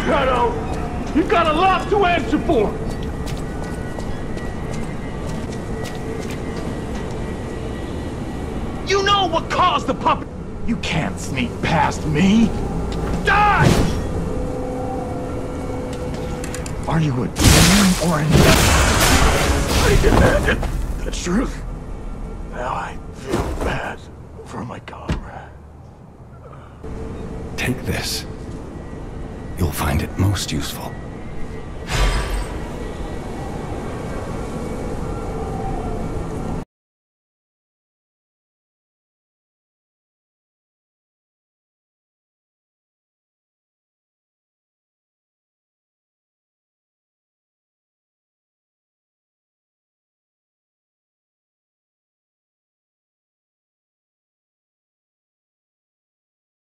Shadow! You've got a lot to answer for! You know what caused the puppet! You can't sneak past me! Die! Are you a demon or an... I demanded the truth. Now I feel bad for my comrade. Take this. You'll find it most useful.